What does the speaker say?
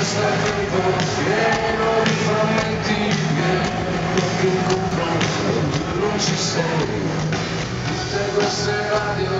sta tempo pieno di frammenti miei, qualche incontro, tu non ci sei, tutte queste radio